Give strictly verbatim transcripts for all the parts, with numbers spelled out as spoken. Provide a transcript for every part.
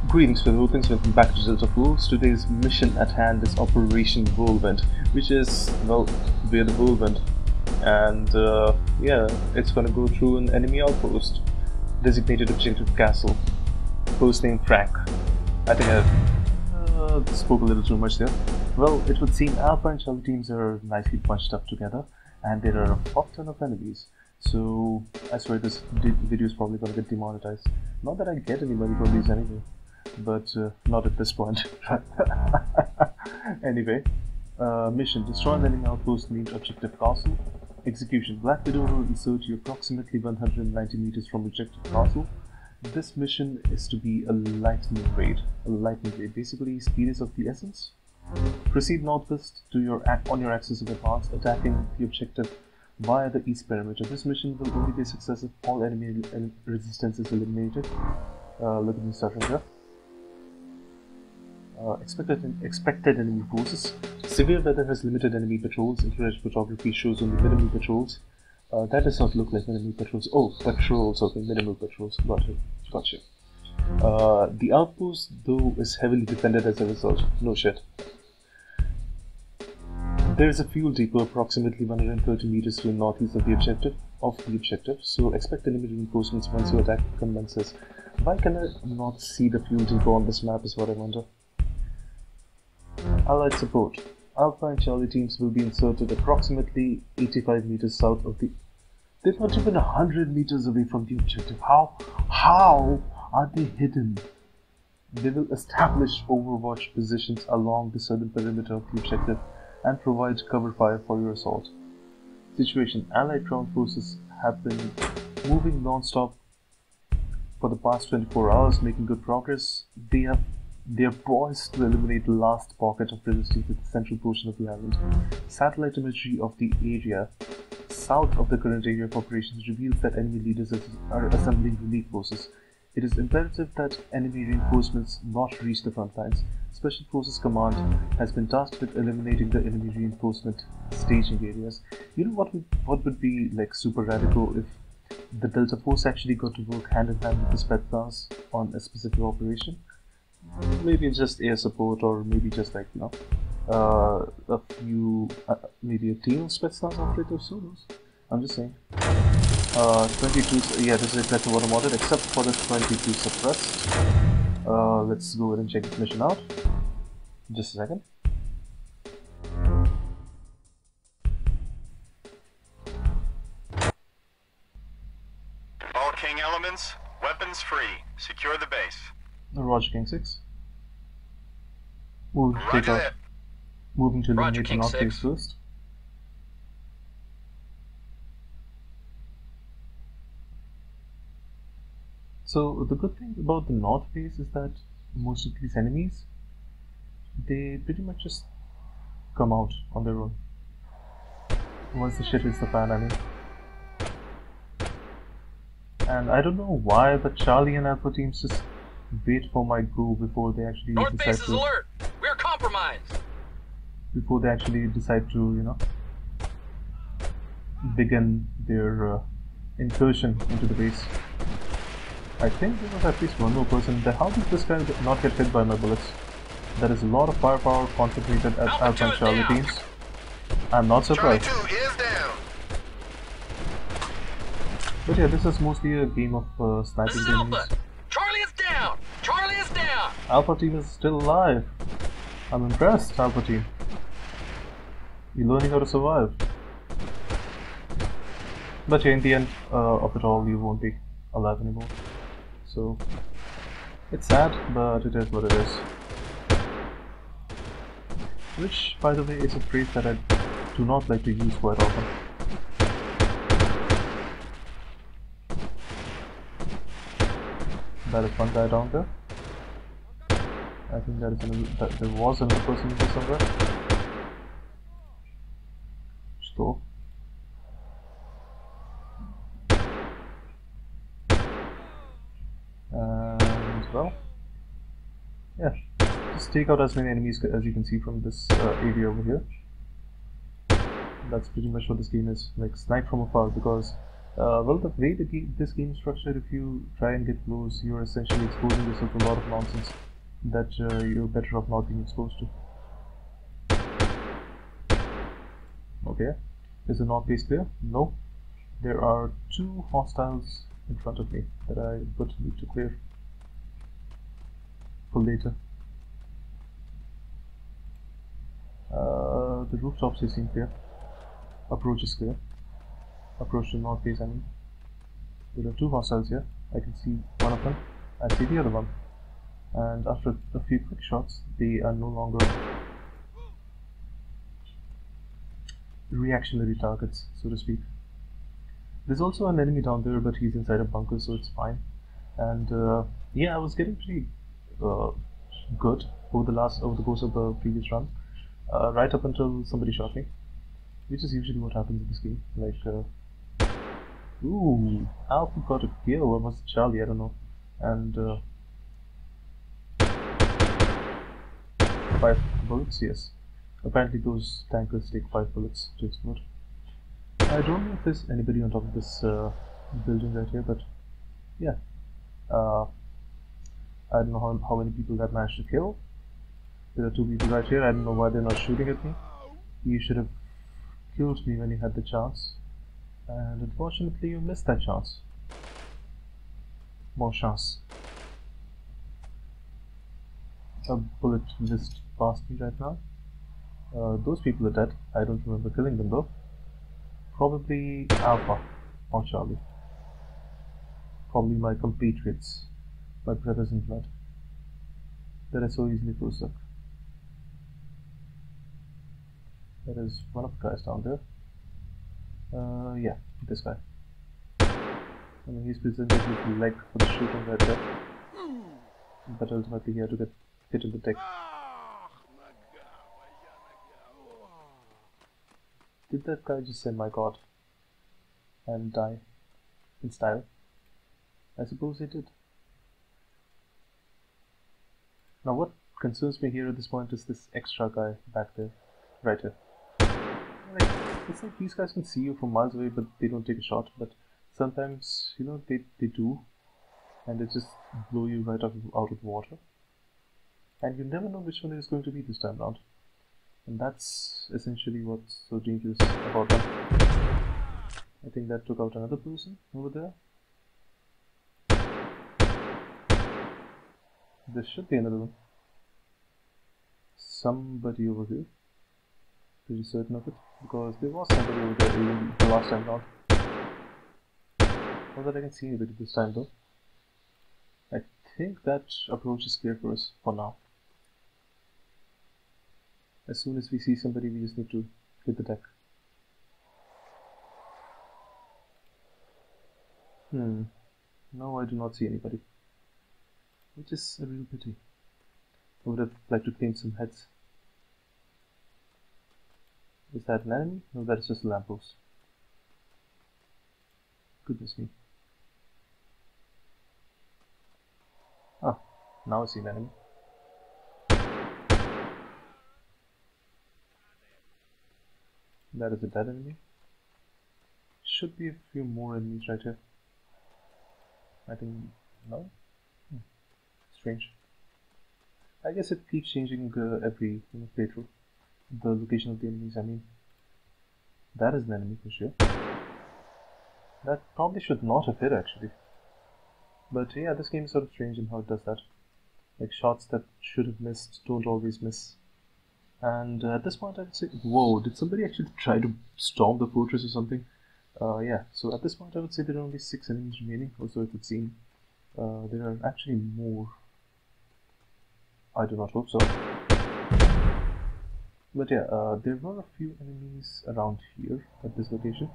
Greetings fellow things, welcome back to Delta Fools. Today's mission at hand is Operation Whirlwind, which is, well, we're the Whirlwind. And uh, yeah, it's gonna go through an enemy outpost. Designated objective castle. Host name Frank. I think I uh, spoke a little too much there. Well, it would seem Alpha and Charlie teams are nicely bunched up together, and there are a fuck ton of enemies. So I swear this video is probably gonna get demonetized. Not that I get any money from these anyway, but uh, not at this point. Anyway, uh, mission: destroy an enemy outpost named Objective Castle. Execution: Black Widow will insert you approximately one hundred ninety meters from Objective Castle. This mission is to be a lightning raid. A lightning raid, basically, speed is of the essence. Proceed northwest to your on your axis of advance, attacking the objective via the east perimeter. This mission will only be success if all enemy resistance is eliminated. Uh, look at the instruction here. Uh, expected, expected enemy forces. Severe weather has limited enemy patrols. Infrared photography shows only minimal patrols. Uh, that does not look like minimal patrols. Oh, patrols, okay, minimal patrols. Got it. Gotcha. Uh, the outpost, though, is heavily defended as a result. No shit. There is a fuel depot approximately one hundred thirty meters to the northeast of the objective. Of the objective, so expect enemy reinforcements once your attack commences. Why can I not see the fuel depot on this map? Is what I wonder. Allied support. Alpha and Charlie teams will be inserted approximately eighty-five meters south of the... They're not even one hundred meters away from the objective. How? How are they hidden? They will establish overwatch positions along the southern perimeter of the objective and provide cover fire for your assault. Situation: Allied ground forces have been moving non-stop for the past twenty-four hours, making good progress. They have They are poised to eliminate the last pocket of resistance in the central portion of the island. Satellite imagery of the area south of the current area of operations reveals that enemy leaders are assembling relief forces. It is imperative that enemy reinforcements not reach the front lines. Special Forces Command has been tasked with eliminating the enemy reinforcement staging areas. You know what would, what would be like super radical if the Delta Force actually got to work hand in hand with the Spetsnaz on a specific operation? Maybe just air support, or maybe just like, you know, uh, a few, uh, maybe a team of Spetsnaz operators, so knows. I'm just saying. Uh, twenty-two, yeah, this is exactly what I wanted, except for the twenty-two suppressed. Uh, let's go ahead and check this mission out. Just a second. All King elements, weapons free. Secure the base. Roger, King six. We'll Roger take out, that. moving to Roger, eliminate the King north six. base first. So the good thing about the north base is that most of these enemies, they pretty much just come out on their own. Once the shit hits the fan, I mean. And I don't know why the Charlie and Alpha teams just wait for my go before they actually North decide base is to alert! We're compromised! before they actually decide to, you know, begin their uh, incursion into the base. I think there was at least one more person there. How did this guy get- not get hit by my bullets? There is a lot of firepower concentrated at Alpha Alpha and two is Charlie down. teams. I'm not Charlie surprised. two is down. But yeah, this is mostly a game of uh, This sniping is the enemies. Alpha! Charlie is down! Charlie is down! Alpha team is still alive. I'm impressed, Alpha team. You're learning how to survive. But yeah, in the end uh, of it all, you won't be alive anymore. So, it's sad, but it is what it is. Which, by the way, is a phrase that I do not like to use quite often. That is one guy down there. I think that is another, that there was another person in there somewhere. Stop. And well, yeah, just take out as many enemies as you can see from this uh, area over here. That's pretty much what this game is, like snipe from afar, because Uh, well, the way the game, this game is structured, if you try and get close, you're essentially exposing yourself to a lot of nonsense that uh, you're better off not being exposed to. Okay, is the north base clear? No. There are two hostiles in front of me that I would need to clear for later. Uh, the rooftops seem clear. Approach is clear. Approach to north base, I mean. There are two hostiles here. I can see one of them. I see the other one. And after a few quick shots, they are no longer reactionary targets, so to speak. There's also an enemy down there, but he's inside a bunker, so it's fine. And uh, yeah, I was getting pretty uh, good over the last over the course of the previous run, uh, right up until somebody shot me, which is usually what happens in this game. Like, uh, ooh, Alpha got a kill, or was it Charlie? I don't know. And uh, five bullets, yes. Apparently, those tankers take five bullets to explode. I don't know if there's anybody on top of this uh, building right here, but yeah. Uh, I don't know how, how many people that managed to kill. There are two people right here. I don't know why they're not shooting at me. You should have killed me when you had the chance. And unfortunately, you missed that chance. More chance. A bullet whizzed past me right now. Uh, those people are dead. I don't remember killing them though. Probably Alpha or Charlie. Probably my compatriots, my brothers in blood, that I so easily forsook. There is one of the guys down there. Uh, yeah, this guy. I mean, he's presented his leg for the shooting right there, but ultimately he had to get hit in the deck. Did that guy just say my god and die in style? I suppose he did. Now what concerns me here at this point is this extra guy back there, right here. Like, it's like these guys can see you from miles away but they don't take a shot, but sometimes, you know, they, they do, and they just blow you right out of, out of the water. And you never know which one it is going to be this time around. And that's essentially what's so dangerous about them. I think that took out another person over there. There should be another one. Somebody over here. Pretty certain of it, because there was somebody over there even the last time round. Not that I can see anybody this time though. I think that approach is clear for us for now. As soon as we see somebody, we just need to hit the deck. Hmm. No, I do not see anybody. Which is a real pity. I would have liked to paint some heads. Is that an enemy? No, that is just a lamppost. Goodness me. Ah, now I see an enemy. That is a dead enemy. Should be a few more enemies right here. I think, no? Hmm. Strange. I guess it keeps changing uh, every you know, playthrough. The location of the enemies, I mean. That is an enemy for sure. That probably should not have hit actually. But yeah, this game is sort of strange in how it does that. Like shots that should have missed don't always miss. And uh, at this point I would say, whoa, did somebody actually try to storm the fortress or something? Uh, yeah, so at this point I would say there are only six enemies remaining, or so it would seem. Uh, there are actually more. I do not hope so. But yeah, uh, there were a few enemies around here at this location.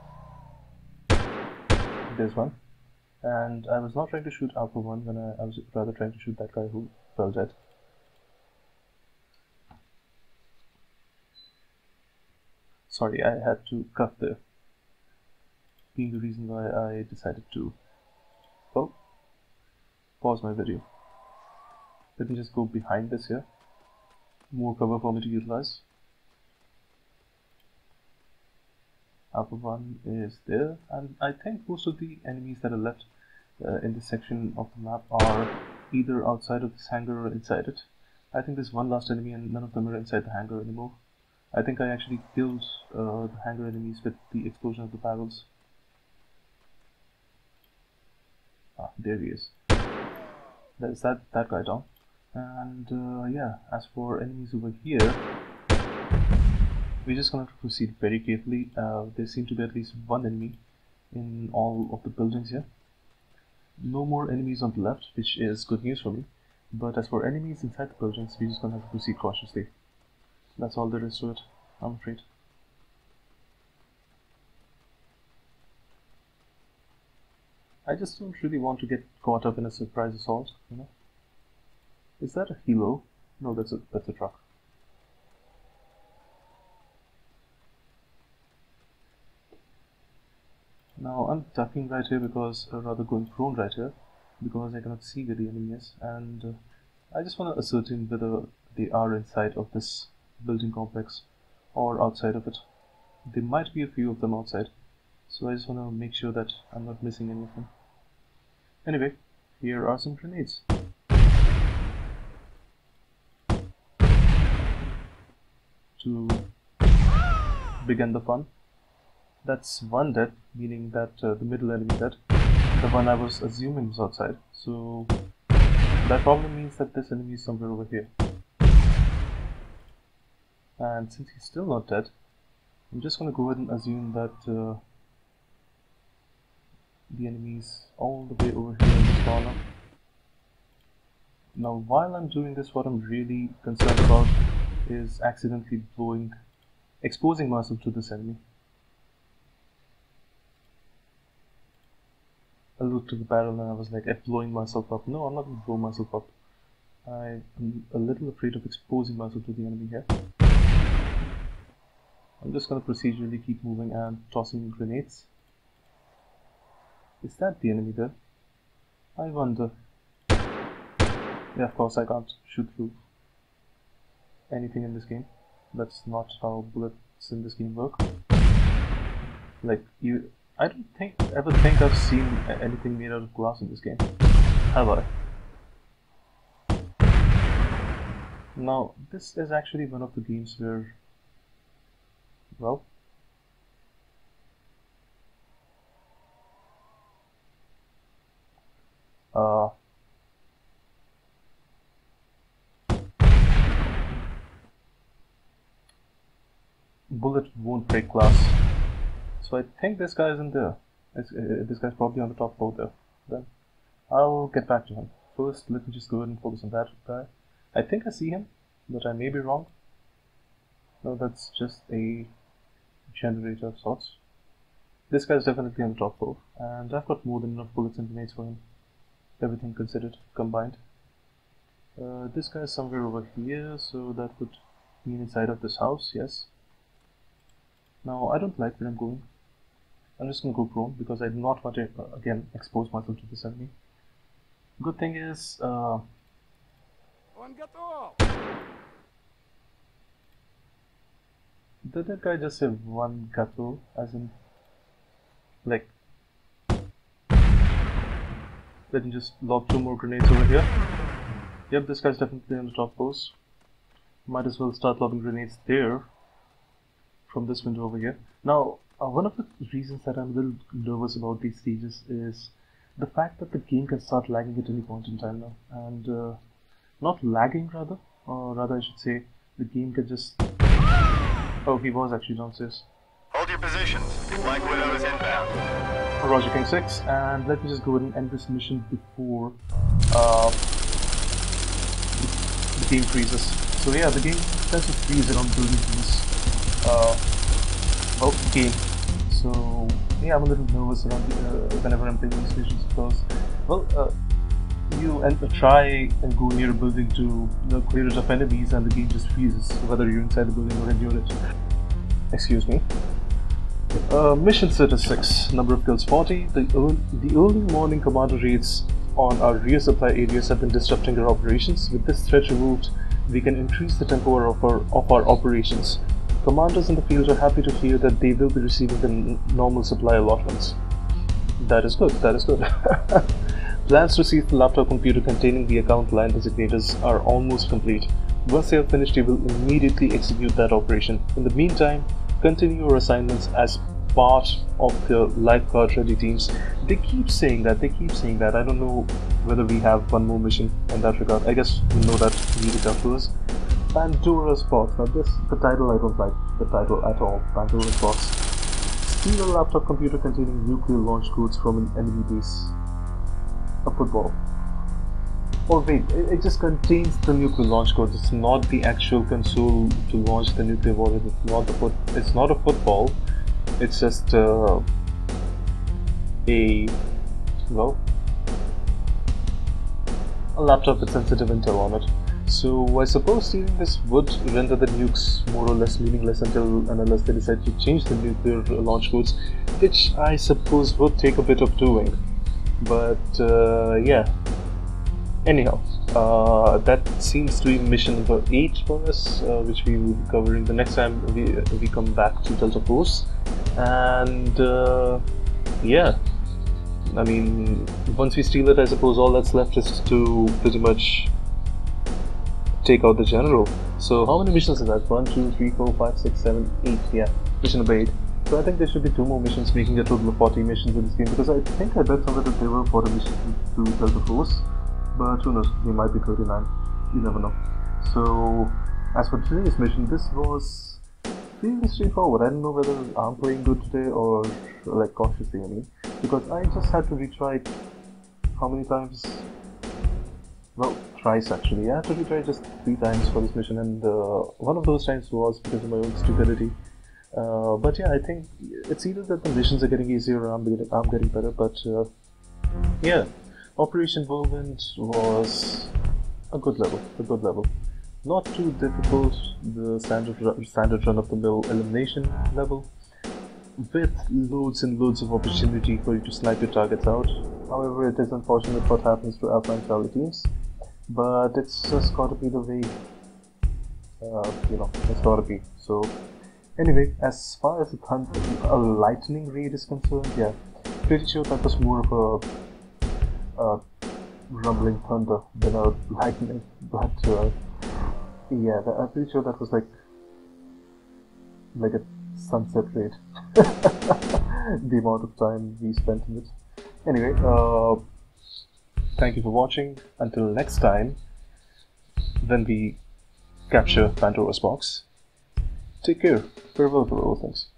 There's one. And I was not trying to shoot Alpha one when I, I was rather trying to shoot that guy who fell dead. Sorry, I had to cut there, being the reason why I decided to, well, pause my video. Let me just go behind this here. More cover for me to utilize. Alpha one is there, and I think most of the enemies that are left uh, in this section of the map are either outside of this hangar or inside it. I think there's one last enemy and none of them are inside the hangar anymore. I think I actually killed uh, the hangar enemies with the explosion of the barrels. Ah, there he is. There's that, that guy down. And uh, yeah, as for enemies over here, we're just gonna have to proceed very carefully. Uh, there seem to be at least one enemy in all of the buildings here. No more enemies on the left, which is good news for me. But as for enemies inside the buildings, we're just gonna have to proceed cautiously. That's all there is to it, I'm afraid. I just don't really want to get caught up in a surprise assault, you know. Is that a helo? No, that's a that's a truck. Now I'm ducking right here because, or rather going prone right here, because I cannot see where the enemy is, and uh, I just want to ascertain whether they are inside of this building complex or outside of it. There might be a few of them outside, so I just want to make sure that I'm not missing any of them. Anyway, here are some grenades. To begin the fun. That's one dead, meaning that uh, the middle enemy dead. The one I was assuming was outside, so that probably means that this enemy is somewhere over here. And since he's still not dead, I'm just gonna go ahead and assume that uh, the enemy is all the way over here in this corner. Now while I'm doing this, what I'm really concerned about is accidentally blowing, exposing myself to this enemy. I looked at the barrel and I was like, I'm blowing myself up. No, I'm not going to blow myself up. I'm a little afraid of exposing myself to the enemy here. I'm just going to procedurally keep moving and tossing grenades. Is that the enemy there? I wonder. Yeah, of course I can't shoot through anything in this game. That's not how bullets in this game work. Like, you... I don't think, ever think I've seen anything made out of glass in this game. Have I? Now, this is actually one of the games where, well, uh, bullet won't break glass. So I think this guy isn't there. It's, uh, this guy's probably on the top floor there. Then I'll get back to him. First, let me just go ahead and focus on that guy. I think I see him, but I may be wrong. No, that's just a generator of sorts. This guy's definitely on the top floor, and I've got more than enough bullets and grenades for him. Everything considered, combined. Uh, this guy's somewhere over here, so that would mean inside of this house, yes. Now, I don't like where I'm going. I'm just gonna go prone because I do not want to, uh, again, expose myself to this enemy. Good thing is, uh... did that guy just say one gato, as in, like... Let me just lob two more grenades over here. Yep, this guy's definitely on the top post. Might as well start lobbing grenades there, from this window over here. Now, uh, one of the reasons that I'm a little nervous about these stages is the fact that the game can start lagging at any point in time now. And, uh, not lagging rather, or rather I should say, the game can just... Oh, he was actually downstairs. Hold your positions. Black Widow is inbound. Roger King six, and let me just go ahead and end this mission before uh, the, the game freezes. So yeah, the game tends to freeze around building this uh, well, game. So yeah, I'm a little nervous around uh, whenever I'm playing these missions because, well, uh, you and uh, try and go near a building to you know, clear it of enemies, and the game just freezes, whether you're inside the building or in unit. Excuse me. Uh, mission status six, number of kills forty. The, early, the early morning commander raids on our rear supply areas have been disrupting our operations. With this threat removed, we can increase the tempo of our, of our operations. Commanders in the field are happy to hear that they will be receiving the n normal supply allotments. That is good, that is good. Plans to seize the laptop computer containing the account line designators are almost complete. Once they are finished, you will immediately execute that operation. In the meantime, continue your assignments as part of the lifeguard ready teams. They keep saying that, they keep saying that. I don't know whether we have one more mission in that regard. I guess we know that we need it afterwards. Pandora's Box. Now this, the title I don't like, the title at all. Pandora's Box. Steal a laptop computer containing nuclear launch codes from an enemy base. A football. Oh wait, it, it just contains the nuclear launch codes. It's not the actual console to launch the nuclear warhead. It's not the foot. It's not a football. It's just uh, a well, a laptop with sensitive intel on it. So I suppose stealing this would render the nukes more or less meaningless until and unless they decide to change the nuclear launch codes, which I suppose would take a bit of doing. But uh, yeah. Anyhow, uh, that seems to be mission number eight for us, uh, which we will be covering the next time we we come back to Delta Force. And uh, yeah, I mean, once we steal it, I suppose all that's left is to pretty much take out the general. So how many missions is that? One, two, three, four, five, six, seven, eight. Yeah, mission number eight. So I think there should be two more missions, making a total of forty missions in this game. Because I think I read somewhere that there were forty missions to Delta Force, but who knows? They might be thirty-nine. You never know. So as for today's mission, this was really straightforward. I don't know whether I'm playing good today or like cautiously, I mean, because I just had to retry it how many times? Well, thrice actually. I had to retry just three times for this mission, and uh, one of those times was because of my own stupidity. Uh, but yeah, I think it's either that the missions are getting easier or I'm getting, I'm getting better, but uh, yeah, Operation Whirlwind was a good level, a good level. Not too difficult, the standard, standard run-of-the-mill elimination level, with loads and loads of opportunity for you to snipe your targets out. However, it is unfortunate what happens to Alpha and Charlie teams, but it's just gotta be the way, uh, you know, it's gotta be. So, anyway, as far as a, a lightning raid is concerned, yeah, pretty sure that was more of a, a rumbling thunder than a lightning, but uh, yeah, that, I'm pretty sure that was like like a sunset raid. The amount of time we spent in it. Anyway, uh, thank you for watching. Until next time, when we capture Pandora's Box, take care. Farewell for all things.